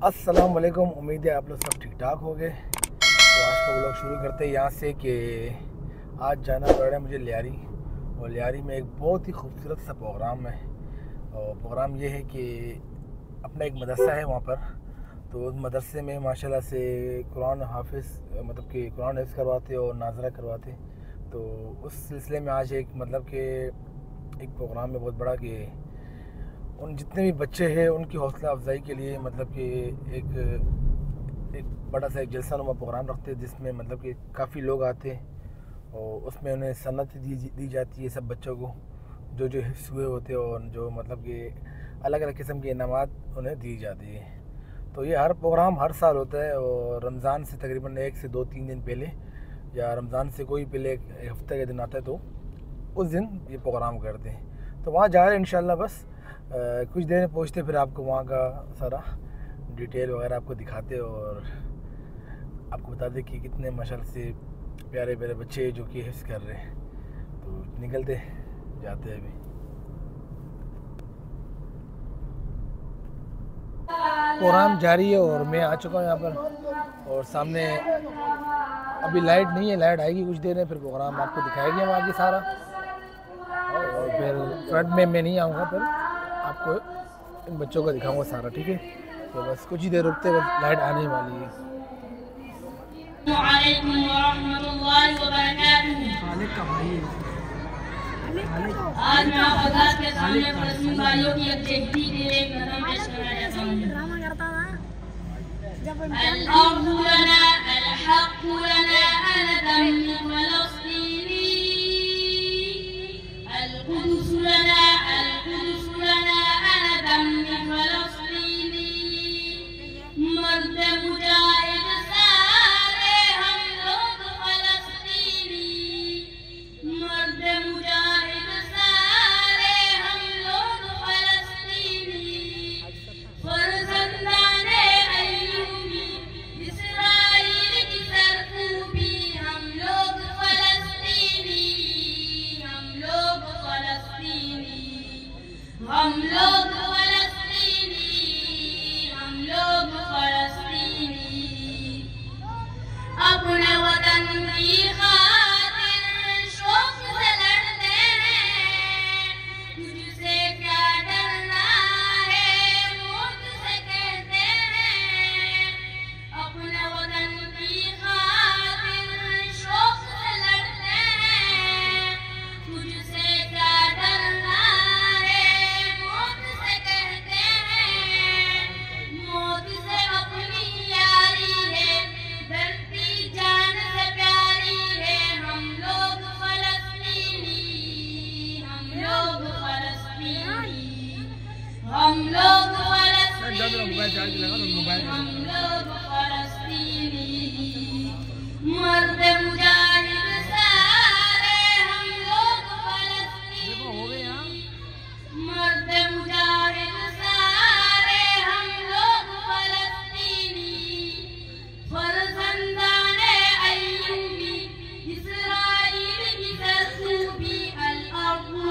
अस्सलाम वालेकुम। उम्मीद है आप लोग सब ठीक ठाक हो गए। तो आज का व्लॉग शुरू करते हैं यहाँ से कि आज जाना पड़ रहा है मुझे लियारी, और लियारी में एक बहुत ही खूबसूरत सा प्रोग्राम है। और प्रोग्राम ये है कि अपना एक मदरसा है वहाँ पर, तो उस मदरसे में माशाल्लाह से कुरान हाफिज़ मतलब कि कुरान हिफ्ज़ करवाते और नाज़रा करवाते। तो उस सिलसिले में आज एक मतलब कि एक प्रोग्राम है बहुत बड़ा कि उन जितने भी बच्चे हैं उनकी हौसला अफजाई के लिए मतलब कि एक बड़ा सा एक जलसानुमा प्रोग्राम रखते हैं, जिसमें मतलब कि काफ़ी लोग आते हैं और उसमें उन्हें सन्नत दी जाती है सब बच्चों को जो जो हिफ्ज़ हुए होते हैं, और जो मतलब कि अलग अलग किस्म के इनामात उन्हें दी जाती है। तो ये हर प्रोग्राम हर साल होता है, और रमज़ान से तकरीबन 1 से 2-3 दिन पहले, या रमज़ान से कोई पहले एक हफ्ते का दिन आता है तो उस दिन ये प्रोग्राम करते हैं। तो वहाँ जा रहे हैं इंशाल्लाह। बस कुछ देर में पहुँचते, फिर आपको वहाँ का सारा डिटेल वगैरह आपको दिखाते और आपको बता दें कि कितने माशाल्लाह से प्यारे प्यारे बच्चे जो कि हिफ्ज़ कर रहे हैं। तो निकलते जाते हैं अभी। प्रोग्राम जारी है और मैं आ चुका हूँ यहाँ पर, और सामने अभी लाइट नहीं है, लाइट आएगी कुछ देर में, फिर प्रोग्राम आपको दिखाएंगे वहाँ की सारा। और फिर फ्रंट में मैं नहीं आऊँगा, फिर आपको इन बच्चों को दिखाऊंगा सारा, ठीक है। तो बस कुछ ही देर रुकते, बस लाइट आने वाली है। आज मैं आप के सामने मुस्लिम भाइयों की एक देखती हुई एक नज़म पेश करना चाहता हूँ। अल-हक़्क़ु लना अल-हक़्क़ु लना अना दम फ़लस्तीनी, अल-क़ुद्स लना अना दम फ़लस्तीनी, मर्द मुजाहिद सारे हम लोग फ़लस्तीनी, मर्द मुजाहिद सारे हम लोग फ़लस्तीनी, फ़र्ज़ंदाने अय्यूबी इस्राईल की सरकूबी, हम लोग फ़लस्तीनी, हम लोग फ़लस्तीनी, हम लोग फ़लस्तीनी, हम लोग फ़लस्तीनी, अपने वतन की खातिर शौक़ से लड़ते हैं, तुझसे क्या डरना है मौत से कहते हैं, अपने वतन की खातिर शौक़ से लड़ते हैं, तुझसे क्या डरना है मौत से कहते हैं, मौत से अपनी यारी है, धरती जान से प्यारी है, हम लोग फ़लस्तीनी, हम लोग फ़लस्तीनी, हम लोग फ़लस्तीनी, हम लोग फ़लस्तीनी, मर्द मुजाहिद सारे हम लोग फ़लस्तीनी, मर्द मुजाहिद सारे हम लोग फ़लस्तीनी, फ़र्ज़ंदाने अय्यूबी इस्राईल की सरकूबी, अल-हक़्क़ु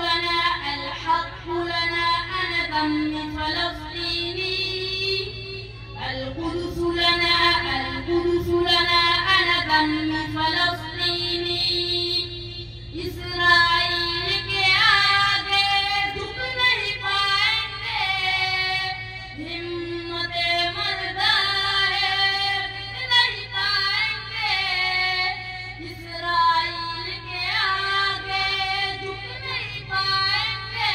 लना अना दम फ़लस्तीनी, अल-क़ुद्स लना अना दम फ़लस्तीनी, इस्राईल के आगे झुक नहीं पाएंगे, हिम्मते मर्दा है बिक नहीं पाएंगे, इस्राईल के आगे झुक नहीं पाएंगे,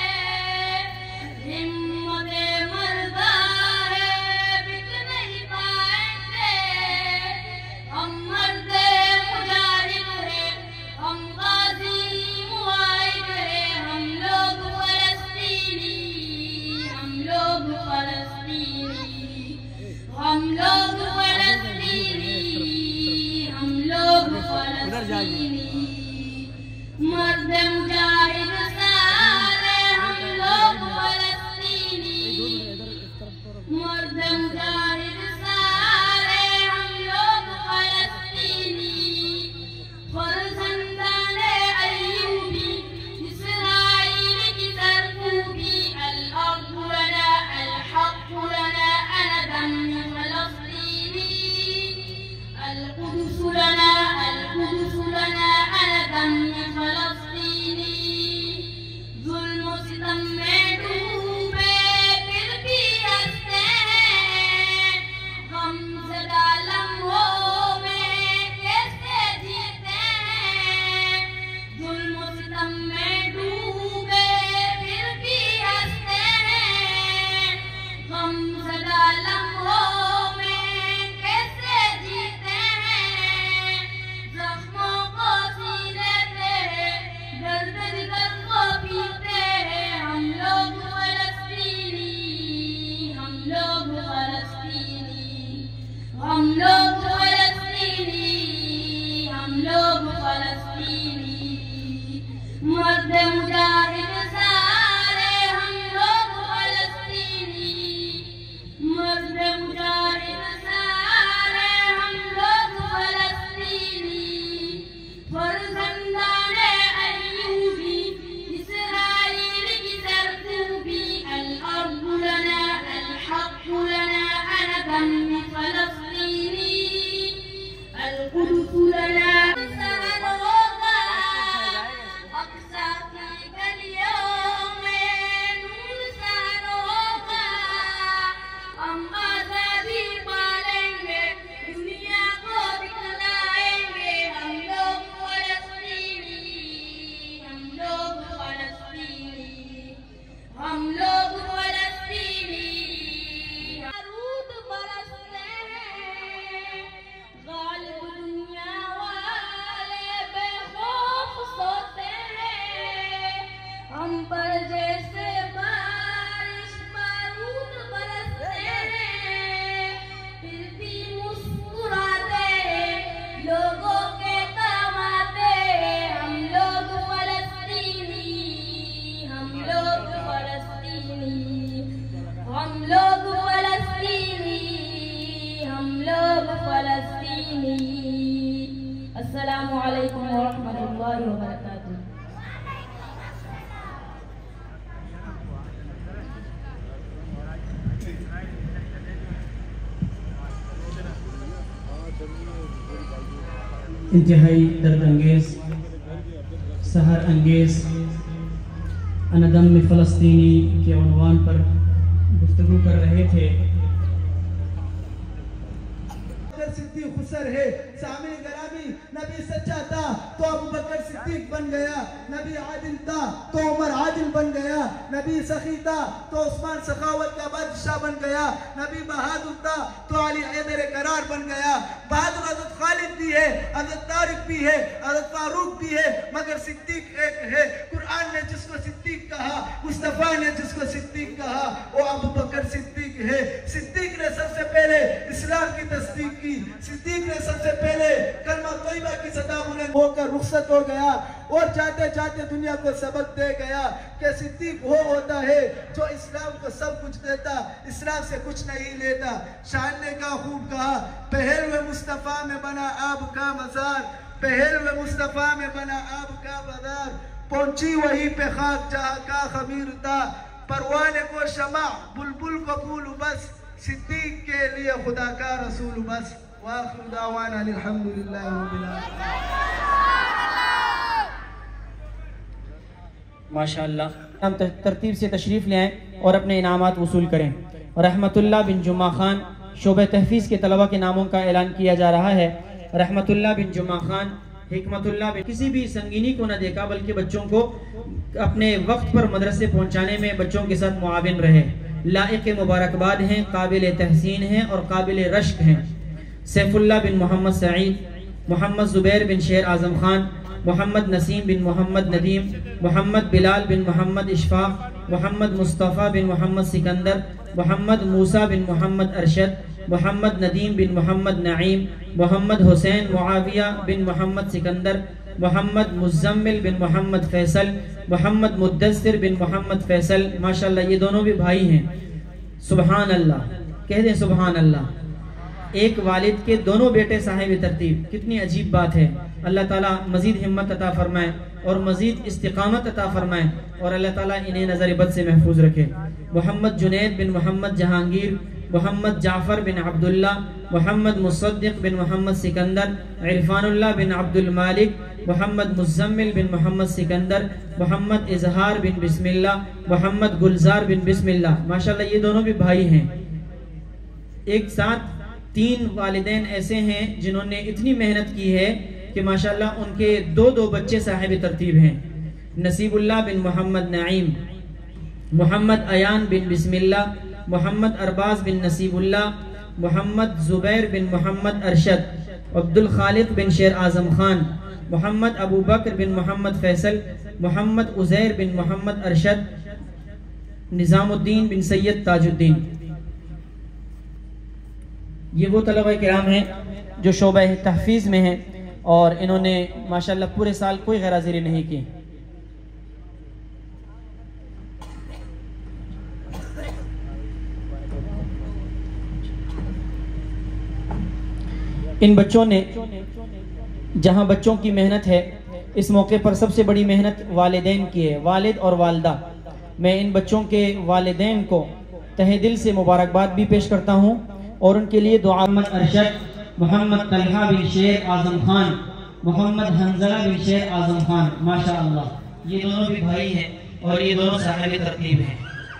हिम्मते मर्दा है बिक नहीं पाएंगे, हम मर्द मुजाहिद हैं, हम गाज़ी मुआहिद हैं, हम लोग फ़लस्तीनी, हम लोग फ़लस्तीनी, हम लोग फ़लस्तीनी, हम लोग फ़लस्तीनी, मर्द मुजाहिद सारे हम लोग फ़लस्तीनी, मर्द मुजाहिद सारे हम लोग फ़लस्तीनी, फ़र्ज़ंदाने अय्यूबी इस्राईल की सरकूबी, अल-हक़्क़ु लना अना दम القدس لنا سهروها أقصى فيك اليوم نور سهروها हम आजादी पालेंगे दुनिया को दिखलाएंगे हम लोग फलस्तीनी हम लोग फलस्तीनी हम लोग फलस्तीनी बारूद बरसते हैं गालिब दुनिया वाले बेखौफ सोते हैं हम पर जैसे बारिश बारूद बरसते हैं फिर भी मुस्कुराते हैं लोगों के काम आते हैं हम लोग फलस्तीनी हम लोग फलस्तीनी हम लोग फलस्तीनी हम लोग फलस्तीनी अस्सलामु अलैकुम व रहमतुल्लाहि व बरकातुहू। इंतहाई दर्द अंगेज सहर अंगेज अनदम में फ़लस्तीनी के उन्वान पर गुफ्तगू कर रहे थे। सिद्दीक खुसर है सामने गरामी नबी सच्चा था तो अबू बकर सिद्दीक बन गया, नबी आदिल था तो उमर आदिल बन गया, नबी सखी था तो उस्मान सखावत का बादशाह बन गया, नबी बहादुर था तो अली हैदर करार बन गया। बहादुर हज़रत खालिद भी है, हज़रत तारिक भी है, हज़रत फारूक भी है, मगर सिद्दीक एक है। कुरान ने जिसको सिद्दीक कहा, मुस्तफा ने जिसको सिद्दीक कहा, वो अबू बकर सिद्दीक है। सिद्दीक ने सबसे पहले इस्लाम की तस्दीक की, सिद्दीक ने सबसे पहले कलमा तैयबा की सदा बुलंद होकर रुखसत हो गया और जाते जाते दुनिया को सबक दे गया कि सिद्दीक वो होता है जो इस्लाम को सब कुछ देता, इस्लाम से कुछ नहीं लेता। शान ने का खूब कहा, पहलवे मुस्तफा में बना आब का मज़ार, पहलवे मुस्तफा में बना आब का बाजार, पहुंची वहीं पे खाक जहाँ का खमीर था, परवाने को शमा बुलबुल को फूल बस, सिद्दीक के लिए खुदा का रसूल बस। वाखिर दावाना अल्हम्दुलिल्लाहि रब्बिल आलमीन। माशाअल्लाह, हम तरतीब से तशरीफ़ ले आएँ और अपने इनामात वसूल करें। रहमतुल्लाह बिन जुम्मा खान शोबे तहफ़ीज़ के तलबा के नामों का ऐलान किया जा रहा है। रहमतुल्लाह बिन जुम्मा खान, हिकमतुल्लाह बिन, किसी भी संगीनी को न देखा बल्कि बच्चों को अपने वक्त पर मदरसे पहुँचाने में बच्चों के साथ मुआविन रहे। लाइक़ मुबारकबाद हैं, काबिल तहसीन हैं और काबिल रश्क हैं। सैफुल्लाह बिन मोहम्मद सईद, मोहम्मद ज़ुबैर बिन शेर आज़म खान, मोहम्मद नसीम बिन मोहम्मद नदीम, मोहम्मद बिलाल बिन मोहम्मद इशफाक, मोहम्मद मुस्तफ़ा बिन मोहम्मद सिकंदर, मोहम्मद मूसा बिन मोहम्मद अरशद, मोहम्मद नदीम बिन मोहम्मद नईम, मोहम्मद हुसैन मुआविया बिन मोहम्मद सिकंदर, मोहम्मद मुज़म्मिल बिन मोहम्मद फैसल, मोहम्मद मुद्दस्सिर बिन मोहम्मद फैसल। माशाल्लाह, ये दोनों भी भाई हैं। सुबहान अल्लाह, कह दें सुबहान अल्लाह। एक वालिद के दोनों बेटे साहिब तरतीब, कितनी अजीब बात है। अल्लाह ताला मज़ीद हिम्मत अता फरमाए और मज़ीद इस्तिक़ामत अता फरमाए और अल्लाह ताला इन्हें नज़र बद से महफूज रखे। मोहम्मद जुनैद बिन मोहम्मद जहांगीर, मोहम्मद जाफ़र बिन अब्दुल्ला, मोहम्मद मुसद्दिक़ बिन मोहम्मद सिकंदर, इरफानुल्लाह बिन अब्दुल मालिक, मोहम्मद मुज़म्मिल बिन मोहम्मद सिकंदर, मोहम्मद इजहार बिन बिस्मिल्लाह, मोहम्मद गुलजार बिन बिस्मिल्लाह। माशाल्लाह, ये दोनों भी भाई हैं। एक साथ 3 वालिदैन ऐसे हैं जिन्होंने इतनी मेहनत की है कि माशाल्लाह उनके दो बच्चे साहिब तरतीब हैं। नसीबुल्लाह बिन मोहम्मद नईम, मोहम्मद अयान बिन बिस्मिल्लाह, मोहम्मद अरबाज बिन नसीबुल्लाह, मोहम्मद ज़ुबैर बिन मोहम्मद अरशद, अब्दुल खालिक बिन शेर आज़म खान, मोहम्मद अबू बकर बिन मोहम्मद फैसल, मोहम्मद उज़ैर बिन मोहम्मद अरशद, निज़ामुद्दीन बिन सैयद ताजुद्दीन। ये वो तलबा किराम हैं जो शोबा तहफ़ीज़ में हैं और इन्होंने माशाल्लाह पूरे साल कोई गैरहाज़िरी नहीं की। इन बच्चों ने, जहां बच्चों की मेहनत है, इस मौके पर सबसे बड़ी मेहनत वालिदैन की है, वालिद और वालदा। मैं इन बच्चों के वालिदैन को तहे दिल से मुबारकबाद भी पेश करता हूं और उनके लिए दुआ। अरशद, मोहम्मद तलहा बिन शेर आजम खान, मोहम्मद हंजला बिन शेर आजम खान। माशाअल्लाह ये दोनों भी भाई हैं और ये दोनों साहिब तरतीब हैं।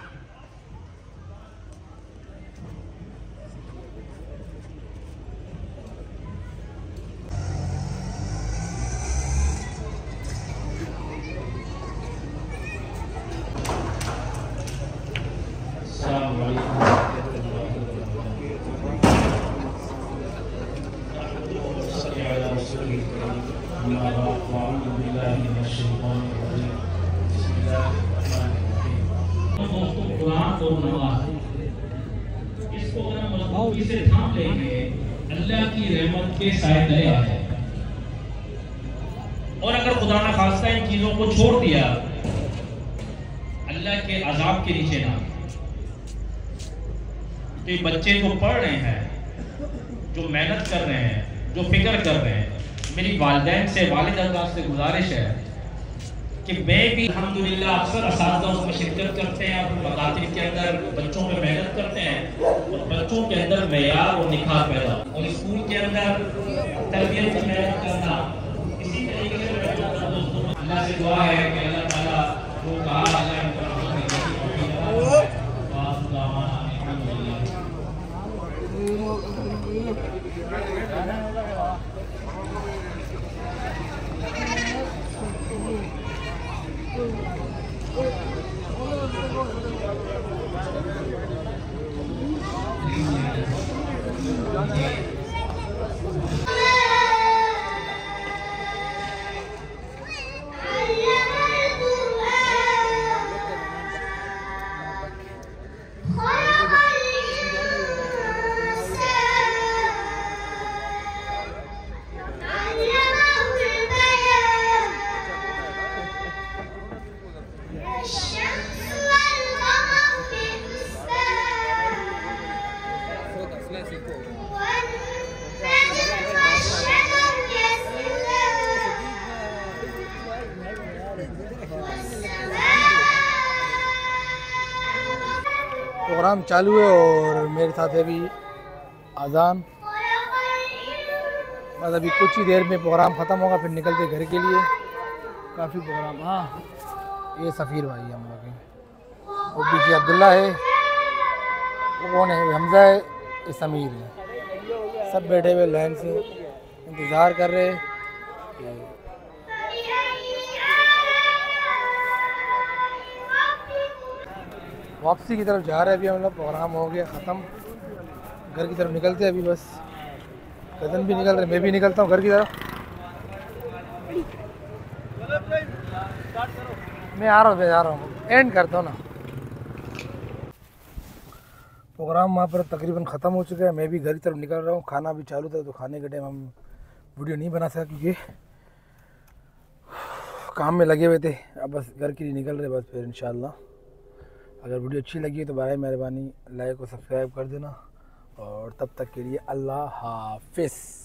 इसको अगर हम मजबूती से थाम लेंगे, अल्लाह की रहमत के साए तले आ जाए। और अगर खुदा न खास्ता इन चीजों को छोड़ दिया, अल्लाह के अजाब के नीचे ना, तो ये बच्चे जो पढ़ रहे हैं, जो मेहनत कर रहे हैं, जो फिक्र कर रहे हैं, मेरी वालिदैन से, वालिद हज़रात से गुजारिश है कि मैं भी अल्हम्दुलिल्लाह अक्सर असातिज़ा उसमें शिरकत करते हैं और मकातिब के अंदर बच्चों पे मेहनत करते हैं और बच्चों के अंदर मेयार और निखार पैदा और स्कूल के अंदर तरबियत की मेहनत करना। इसी तरीके से अल्लाह से दुआ है कि अल्लाह ताला वो कहा प्रोग्राम चालू है और मेरे साथ है अभी अजान। बस अभी कुछ ही देर में प्रोग्राम ख़त्म होगा, फिर निकलते घर के लिए। काफ़ी प्रोग्राम। हाँ, ये सफ़ीर भाई हम लोग हैं, और पीछे अब्दुल्ला है, वो कौन है, हमज़ा है, ये समीर है। सब बैठे हुए लाइन से इंतज़ार कर रहे हैं। वापसी की तरफ जा रहे हैं अभी हम लोग। प्रोग्राम हो गया ख़त्म, घर की तरफ निकलते हैं अभी। बस कदम भी निकल रहे, मैं भी निकलता हूँ घर की तरफ। मैं आ रहा हूँ, एंड करता हूँ ना। प्रोग्राम वहाँ पर तकरीबन ख़त्म हो चुका है, मैं भी घर की तरफ निकल रहा हूँ। खाना भी चालू था, तो खाने के टाइम हम वीडियो नहीं बना सका क्योंकि काम में लगे हुए थे। अब बस घर के लिए निकल रहे, बस फिर इंशाल्लाह। अगर वीडियो अच्छी लगी है तो बराए मेहरबानी लाइक और सब्सक्राइब कर देना, और तब तक के लिए अल्लाह हाफिज़।